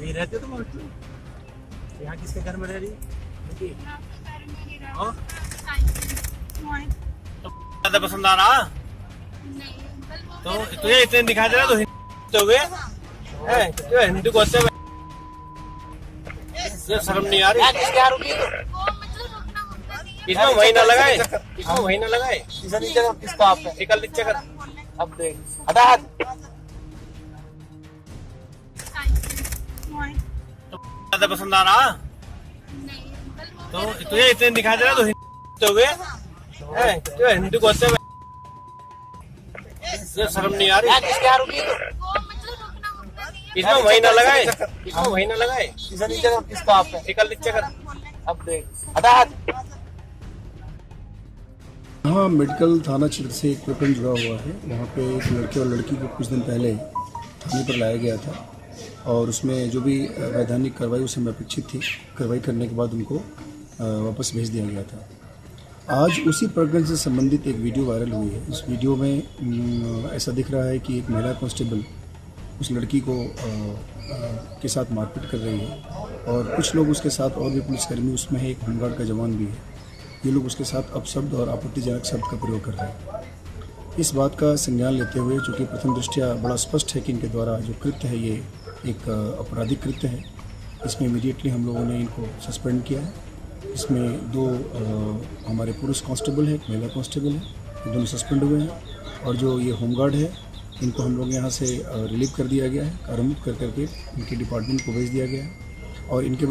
यही रहते हो तुम? यहाँ किसके घर में रह रही है? ज्यादा पसंद आ रहा तो तुझे इतने दिखा दे रहा तो हिंदू हो गए? हिंदू को अच्छा शर्म नहीं आ रही? इसमें वही ना लगाए, इसमें वही ना लगाए। किसको आप निकल नीचे कर। अब देख हटा हाथ। ज्यादा पसंद आ रहा तो तुझे इतने दिखा दे रहा तो हिंदू हो गए? हिंदू को अच्छा शर्म नहीं आ रही? इसमें वही ना लगाए, इसमें वही ना लगाए। किसको आप निकल नीचे कर। अब देख हटा हाथ। हाँ, मेडिकल थाना क्षेत्र से एक प्रकरण जुड़ा हुआ है। वहाँ पे एक लड़के और लड़की को कुछ दिन पहले थाने पर लाया गया था और उसमें जो भी वैधानिक कार्रवाई उस समय अपेक्षित थी, कार्रवाई करने के बाद उनको वापस भेज दिया गया था। आज उसी प्रकरण से संबंधित एक वीडियो वायरल हुई है। इस वीडियो में ऐसा दिख रहा है कि एक महिला कांस्टेबल उस लड़की को के साथ मारपीट कर रही है और कुछ लोग उसके साथ और भी पुलिसकर्मी, उसमें है एक होमगार्ड का जवान भी है। ये लोग उसके साथ अपशब्द और आपत्तिजनक शब्द का प्रयोग कर रहे हैं। इस बात का संज्ञान लेते हुए, चूँकि प्रथम दृष्टया बड़ा स्पष्ट है कि इनके द्वारा जो कृत्य है ये एक आपराधिक कृत्य है, इसमें इमीडिएटली हम लोगों ने इनको सस्पेंड किया है। इसमें दो हमारे पुरुष कांस्टेबल है, एक महिला कांस्टेबल है, ये दोनों सस्पेंड हुए हैं और जो ये होमगार्ड है इनको हम लोग यहाँ से रिलीव कर दिया गया है, कारामुक्त कर करके इनके डिपार्टमेंट को भेज दिया गया है और इनके